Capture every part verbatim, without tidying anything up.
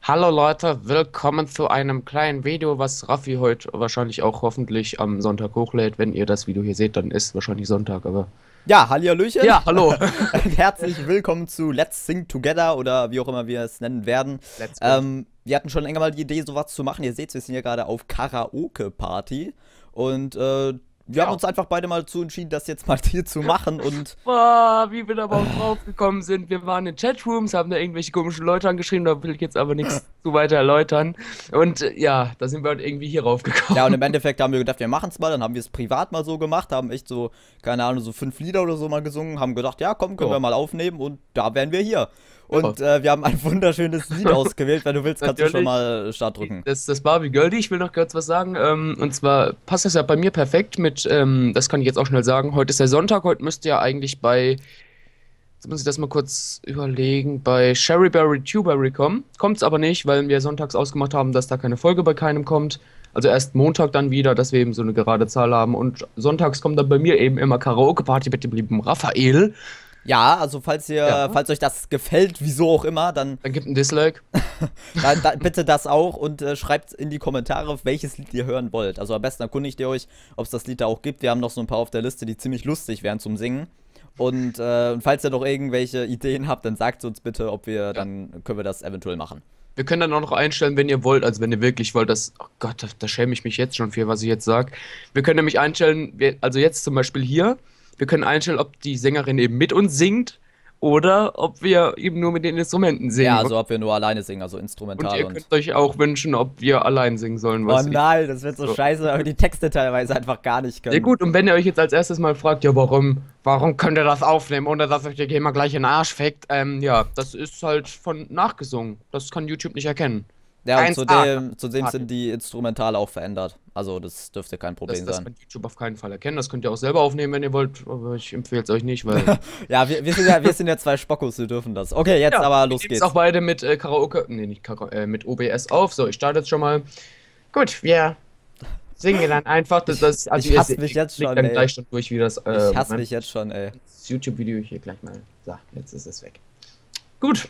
Hallo Leute, willkommen zu einem kleinen Video, was Raffi heute wahrscheinlich auch hoffentlich am Sonntag hochlädt. Wenn ihr das Video hier seht, dann ist wahrscheinlich Sonntag, aber... Ja, hallihallöchen. Ja, hallo. Herzlich willkommen zu Let's Sing Together oder wie auch immer wir es nennen werden. Let's go. Ähm, wir hatten schon länger mal die Idee, sowas zu machen. Ihr seht, wir sind hier gerade auf Karaoke-Party und äh, wir Ja. haben uns einfach beide mal zu entschieden, das jetzt mal hier zu machen und Boah, wie wir da überhaupt drauf gekommen sind. Wir waren in Chatrooms, haben da irgendwelche komischen Leute angeschrieben, da will ich jetzt aber nichts zu weiter erläutern. Und äh, ja, da sind wir halt irgendwie hier raufgekommen. ja, und im Endeffekt haben wir gedacht, wir machen es mal. Dann haben wir es privat mal so gemacht, haben echt so, keine Ahnung, so fünf Lieder oder so mal gesungen, haben gedacht, ja, komm, können Ja. wir mal aufnehmen und da wären wir hier. Und äh, wir haben ein wunderschönes Lied ausgewählt. Wenn du willst, kannst du schon Natürlich. mal Start drücken. Das ist das Barbie Girlie. Ich will noch kurz was sagen. Ähm, und zwar passt das ja bei mir perfekt mit, ähm, das kann ich jetzt auch schnell sagen. Heute ist der Sonntag. Heute müsste ja eigentlich bei, jetzt muss ich das mal kurz überlegen, bei Sherryberry Tuberry kommen. Kommt es aber nicht, weil wir sonntags ausgemacht haben, dass da keine Folge bei keinem kommt. Also erst Montag dann wieder, dass wir eben so eine gerade Zahl haben. Und sonntags kommt dann bei mir eben immer Karaoke-Party mit dem lieben Raphael. Ja, also falls ihr, Ja. falls euch das gefällt, wieso auch immer, dann, Dann gibt ein Dislike. dann, dann bitte das auch und äh, schreibt in die Kommentare, welches Lied ihr hören wollt. Also am besten erkundigt ihr euch, ob es das Lied da auch gibt. Wir haben noch so ein paar auf der Liste, die ziemlich lustig wären zum Singen. Und, äh, und falls ihr noch irgendwelche Ideen habt, dann sagt uns bitte, ob wir, dann können wir das eventuell machen. Wir können dann auch noch einstellen, wenn ihr wollt, also wenn ihr wirklich wollt, dass, oh Gott, da, da schäme ich mich jetzt schon für, was ich jetzt sage. Wir können nämlich einstellen, wir, also jetzt zum Beispiel hier, wir können einstellen, ob die Sängerin eben mit uns singt oder ob wir eben nur mit den Instrumenten singen. Ja, also ob wir nur alleine singen, also und instrumental ihr und. könnt euch auch wünschen, ob wir allein singen sollen. Oh Was ich- nein, das wird so So. scheiße, weil wir die Texte teilweise einfach gar nicht können. Ja gut, und wenn ihr euch jetzt als erstes mal fragt, ja warum, warum könnt ihr das aufnehmen, ohne dass euch der Gamer gleich in den Arsch fickt, ähm, ja, das ist halt von nachgesungen. Das kann YouTube nicht erkennen. Ja, und eins A. zudem, zudem Party. sind die Instrumentale auch verändert. Also das dürfte kein Das, Problem das sein. kann YouTube auf keinen Fall erkennen. Das könnt ihr auch selber aufnehmen, wenn ihr wollt, aber ich empfehle es euch nicht, weil... Ja, wir, wir, sind ja, wir sind ja zwei Spockos, wir dürfen das. Okay, jetzt aber los wir geht's. nehmen auch beide mit äh, Karaoke, nee, nicht Karaoke, äh, mit O B S auf. So, ich starte jetzt schon mal. Gut, wir singen dann einfach. Das, das, also ich ihr hasse seht- mich ich jetzt blick schon, dann ey. gleich schon durch, wie das. Äh, Ich hasse Moment, mich jetzt schon, ey. das YouTube-Video hier gleich mal. So, jetzt ist es weg. Gut.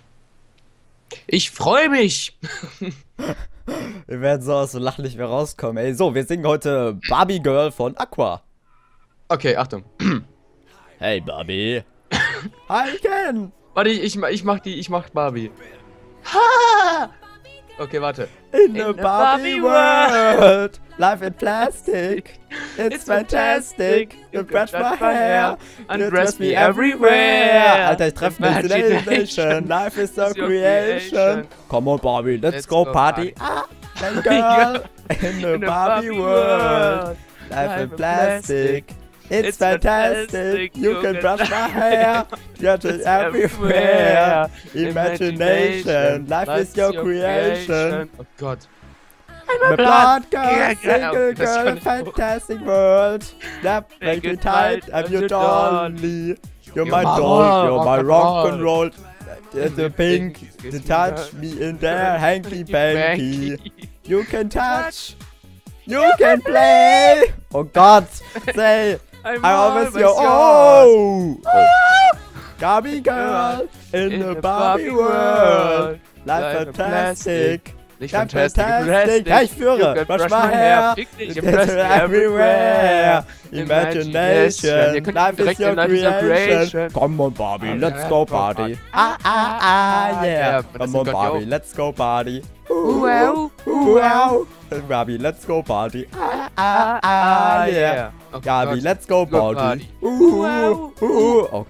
Ich freue mich. Wir werden so aus dem Lachen nicht mehr rauskommen, ey. So, wir singen heute Barbie Girl von Aqua. Okay, Achtung. Hey, Barbie. Hi, Ken. Warte, ich, ich, mach- ich mach die, ich mach Barbie. Ha! Okay, warte. In, In the the Barbie Barbie world, life in plastic. It's, It's fantastic. fantastic. You You brush can my touch my hair. hair. You Undress dress me me everywhere. everywhere. Alter, ich treffe mich in der Imagination. Imagination. Life is your Is your creation. creation. Come on, Barbie, let's, Let's go, go party. party. Ah, hey, girl. In the In the Barbie world, life in Life in plastic. It's, It's fantastic. fantastic. You You can can brush my hair. Touch it everywhere. Imagination. Life is your creation. Oh Gott. I'm a blonde girl, Ja, ja, single das girl, kann ich auch. fantastic world. Snap, make it tight, I'm your dolly. You're my doll, you're my rock and roll. The, the pink, to touch me in there, hanky panky. You can touch, you can play. Oh Gott, say, I'm I always always your yours. oh. oh. Barbie girl in the Barbie world. Life fantastic. Nicht Ja, fantastic, fantastic. Ja, ich führe. Brush my hair. Fick dich, It's impress me everywhere. Imagination. Imagination. Ihr könnt Life is direkt your in Life is your creation. creation. Come on, Barbie, Ah, let's ja, go go party. party. Ah, ah, ah, Ja, yeah. das Come sind on, Gott, Barbie, jo. let's go party. Wow. Wow. Barbie, let's go party. Ah, ah, ah, yeah. Oh Barbie, Gott. let's go Go party. party. Ooh, ooh. Oh,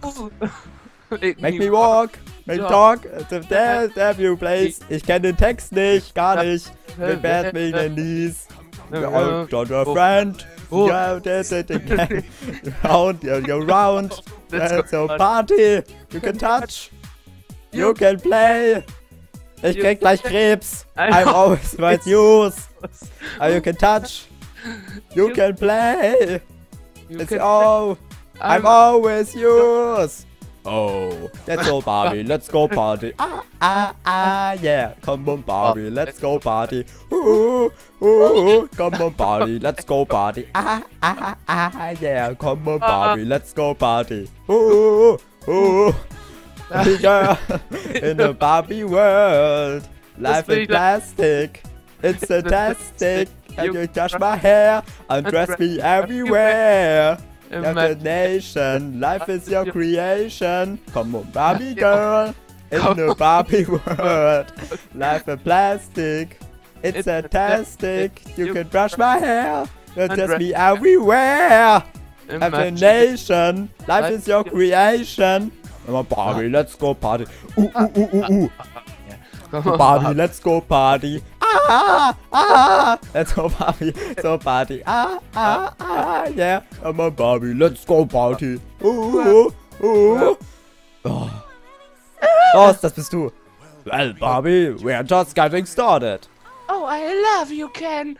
make me walk. Make me talk. To dance, every place. Ich kenne den Text nicht, gar nicht. Wir werden mich in dies. Oh, don't a friend. Oh. Yeah, that's it again. Round, you go round. Let's go That's a party. You can touch. You can play. Ich krieg gleich Krebs. I'm always with use. Oh, you can touch. You You- can play. You It's can- all. I'm I'm- always yours. Oh, let's go Barbie, let's go party. Ah, ah, ah, yeah. Come on Barbie, let's go party. Ooh, ooh, ooh. Come on Barbie, let's go party. Ah, ah, ah, yeah. Come on Barbie, let's go party. Ooh, ooh. Barbie girl in the Barbie world. life in plastic. It's fantastic. And you touch my hair, undress me everywhere. Imagination, life is your creation. Come on, Barbie girl, in the Barbie world. Life in plastic, it's fantastic. You can brush my hair, undress me everywhere. Imagination, life is your creation. Come on, Barbie, let's go party. Ooh, ooh, ooh, ooh, ooh. Barbie, let's go party. Ah, ah, let's go Barbie, let's go party. Ah, ah, ah, yeah. Come on, Barbie, let's go party. Uh, uh, uh. Oh. Los, das bist du. Well, Barbie, we're just getting started. Oh, I love you, Ken.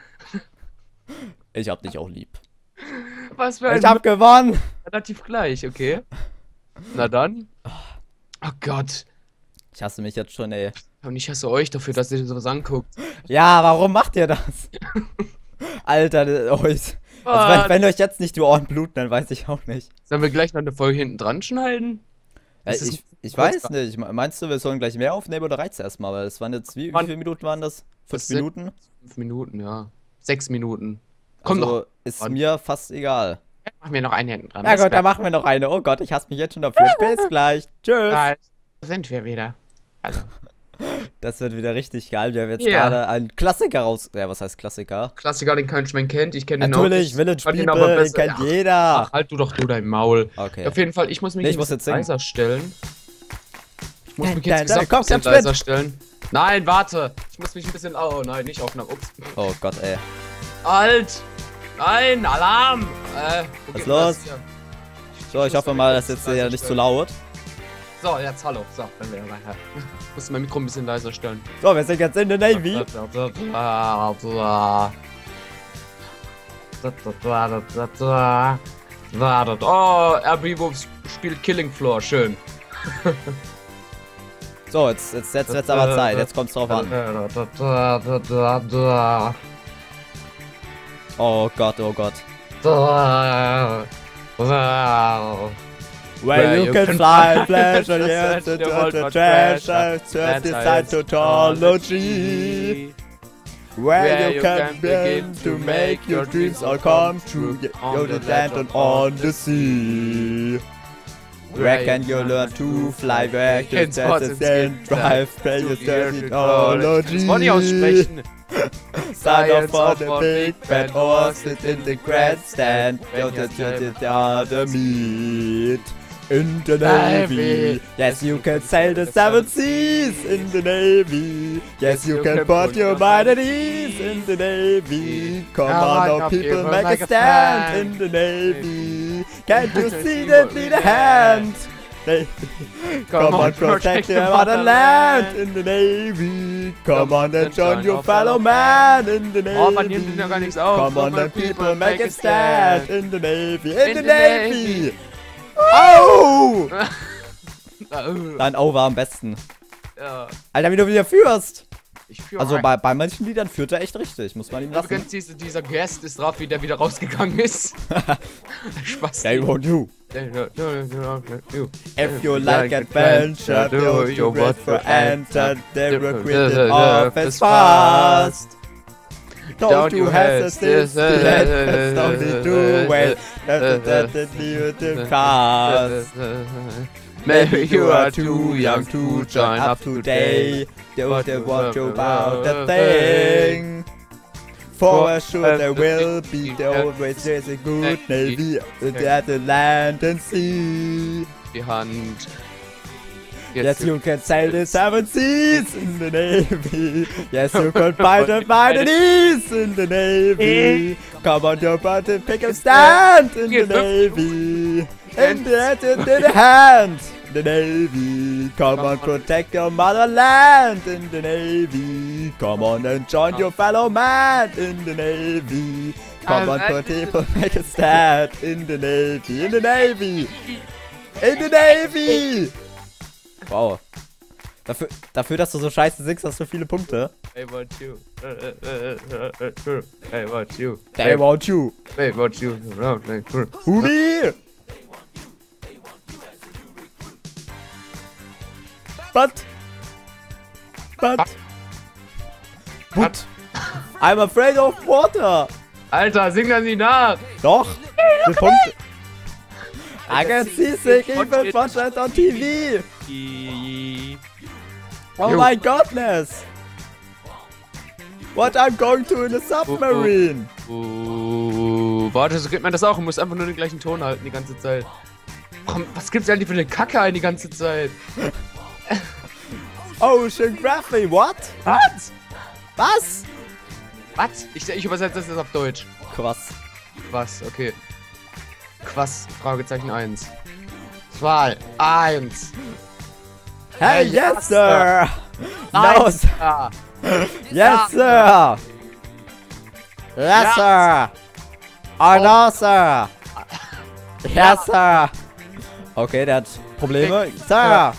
Ich hab dich auch lieb. Was für ein... Ich hab gewonnen. Relativ gleich, okay. Na dann. Oh Gott. Ich hasse mich jetzt schon, ey. Und ich hasse euch dafür, dass ihr sowas anguckt. Ja, warum macht ihr das? Alter, euch. Also wenn, wenn euch jetzt nicht die Ohren bluten, dann weiß ich auch nicht. Sollen wir gleich noch eine Folge hinten dran schneiden? Äh, ich ich weiß nicht. Meinst du, wir sollen gleich mehr aufnehmen oder reizt erstmal? Weil es waren jetzt, wie, wie viele Minuten waren das? Fünf Minuten? Fünf Minuten, ja. Sechs Minuten. Komm also, noch. Ist mir fast egal. Machen wir noch eine hinten dran. Ja Gott, da machen wir noch eine. Oh Gott, ich hasse mich jetzt schon dafür. Bis gleich. Tschüss. Da sind wir wieder. Also. Das wird wieder richtig geil. Wir haben jetzt Yeah. gerade einen Klassiker raus... Ja, was heißt Klassiker? Klassiker, den kein Schwein kennt. Ich kenne den Natürlich, auch. Village People, People, den kennt ach, jeder. Ach, halt du doch du dein Maul. Okay. Auf jeden Fall, ich muss mich Nee, ich ein muss bisschen jetzt singen. leiser stellen. Ich muss Nein, mich nein, jetzt nein, gesagt komm, ein bisschen Captain leiser stellen. Nein, warte. Ich muss mich ein bisschen... Oh nein, nicht aufnehmen. Ups. Oh Gott, ey. Alt. Nein, Alarm. Äh, Was ist los? So, ich hoffe mal, das ist jetzt hier nicht zu laut. So, jetzt hallo. So, dann wäre weiter. Ich muss mein Mikro ein bisschen leiser stellen. So, wir sind jetzt in der Navy. Oh, R B Wolf spielt Killing Floor, schön. So, jetzt, jetzt, jetzt wird's aber Zeit. Jetzt kommt's drauf an. Oh Gott, oh Gott. Where you can fly, flash, and yes, the trash, search the Scientology. Where you can begin to make your dreams all come true. You're the land on the sea. Where can you learn to fly? Where can you then drive? Play your Scientology. Das wollte ich aussprechen. Sign up for the big bad or sit in the grandstand. Don't you the other meat. In the Navy, yes you can sail the seven seas. In the Navy, yes you can put your mind at ease. In the Navy, come on now people, make a stand. In the Navy, can't you see that need a hand? Come on, protect your motherland. In the Navy, come on and join your fellow man. In the Navy, come on and people, make a stand. In the Navy, in the Navy. Au! Dein Au war am besten. Ja. Alter, wie du wieder führst. Ich führe Also bei, bei manchen Liedern führt er echt richtig, muss man ihm lassen. Übrigens, dieser, dieser Guest ist drauf, wie der wieder rausgegangen ist. Spaß. They won't you. If you like adventure, do you wait for enter, they recruit it off as fast. Don't you hesitate, don't you do wait, that leave it fast. Maybe you are too young to join up today. Don't you want to about the thing? For sure there will be, there always is a good navy at the land and sea. Die Hand. Yes, you can sail the seven seas in the Navy. Yes, you can fight and fight the knees in the Navy. Come on, your butt and pick a stand in the Navy. In the hand, in the hand. The Navy. Come on, protect your motherland in the Navy. Come on and join your fellow man in the Navy. Come on, put people, make a stand in the Navy. In the Navy. In the Navy. Wow. Dafür, dafür, dass du so scheiße singst, hast du viele Punkte. They want you. They want you. They want you. They want you. Hudi! But. But. But I'm afraid of water. Alter, sing das nicht nach. Doch. Die Punkte. I can see sick even watch on T V. Oh Jo. my goodness. What I'm going to in a submarine. Oh, warte, so geht man das auch. Man muss einfach nur den gleichen Ton halten die ganze Zeit. Warum, was gibt's eigentlich für eine Kacke ein die ganze Zeit? Oceanography, what? Was? Was? Was? Ich, ich übersetze das jetzt auf Deutsch. Quass. Was? Okay. Quass, Fragezeichen eins. zwei, eins. Hey, yes, sir. No, sir. Ja. Yes, sir. Yes, sir. Oh, no, sir. Yes, sir. Okay, der hat Probleme. Sir.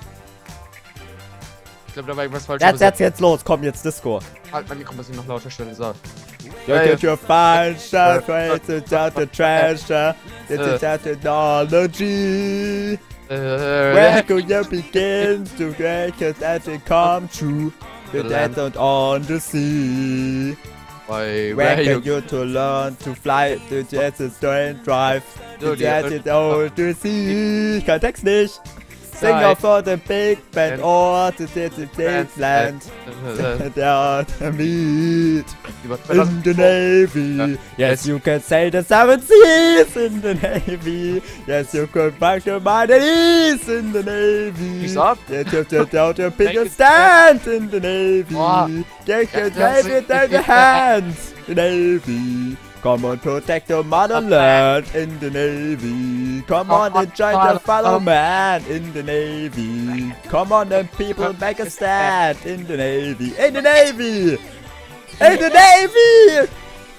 Ich glaube, da war irgendwas falsch. Jetzt, jetzt, jetzt los. Komm, jetzt Disco. Halt mein Mikro, muss ich noch lauter stellen. So. You Ja, get ja. your fine shot, it's out the treasure. It's Äh. out technology. Äh, Where could you begin to make it as it come true? The land. land on the sea. Why, Where where you... can you to learn to fly? The jet is and drive. So, The die- jet is on the sea. Ich kann Text nicht. Sing Nein. off for the big band And- or the big land. Down the meat. In the Navy, yes, you can sail the seven seas in the Navy. Yes, you can fight the enemies in the Navy. Peace up. Yes, you can out the Make biggest it stand in the Navy. Boah. Get Ja, your das Navy ist- in the hands. The Navy. Come on, protect the motherland in the Navy. Come on and join the fellow man in the Navy. Come on and people make a stand in the Navy. In the Navy! In the Navy!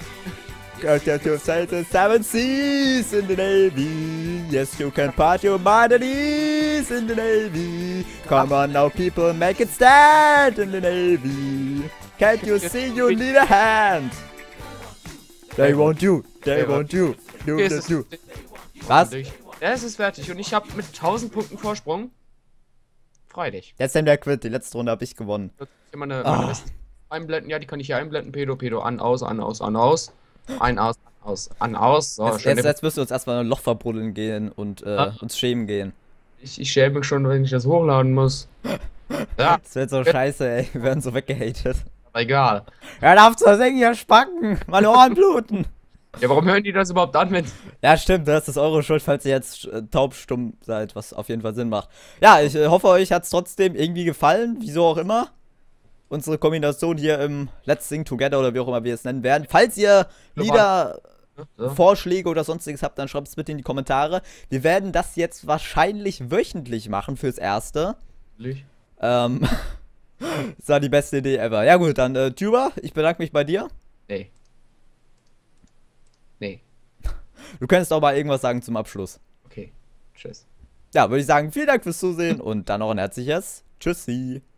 Go to to sail the seven seas in the Navy. Yes, you can part your mind at ease in the Navy. Come on now, people, make it stand in the Navy. Can't you see you need a hand? They want you. They want you. You Okay, es just ist you. Was? fertig. Ja, es ist fertig und ich habe mit tausend Punkten Vorsprung. Freu dich. Jetzt sind wir quitt. Die letzte Runde habe ich gewonnen. Ich kann meine, Ah. meine Rest einblenden. Ja, die kann ich hier einblenden. Pedo, Pedo, an, aus, an, aus, an, aus. Ein, aus, an, aus, an, aus. So, Jetzt, schön. jetzt, jetzt müssen wir uns erstmal ein Loch verbuddeln gehen und äh, Ah. uns schämen gehen. Ich, ich schäme mich schon, wenn ich das hochladen muss. Ja, Das wird so scheiße, ey. Wir werden so weggehatet. aber egal. Hör auf zu singen, ihr Spacken! Meine Ohren bluten! Ja, warum hören die das überhaupt an, wenn... Ja, stimmt, das ist eure Schuld, falls ihr jetzt äh, taubstumm seid, was auf jeden Fall Sinn macht. Ja, ich äh, hoffe, euch hat es trotzdem irgendwie gefallen, wieso auch immer. Unsere Kombination hier im Let's Sing Together oder wie auch immer wir es nennen werden. Falls ihr Lieder, So. Vorschläge oder sonstiges habt, dann schreibt es bitte in die Kommentare. Wir werden das jetzt wahrscheinlich wöchentlich machen fürs Erste. Ähm, das war die beste Idee ever. Ja gut, dann äh, Tuber, ich bedanke mich bei dir. Nee. Nee. Du könntest auch mal irgendwas sagen zum Abschluss. Okay. Tschüss. Ja, würde ich sagen, vielen Dank fürs Zusehen und dann noch ein herzliches Tschüssi.